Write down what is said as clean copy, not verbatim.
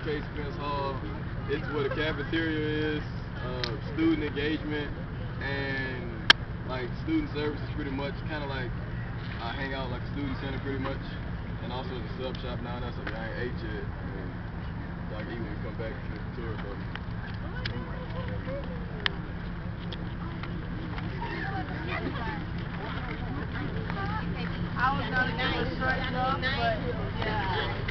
K Spence Hall. It's where the cafeteria is, student engagement, and like student services pretty much. Kind of like I hang out like a student center pretty much, and also the sub shop now. That's something I ain't ate yet. And y'all can eat when you come back to the tour. So. I was gonna do a short jump, but yeah.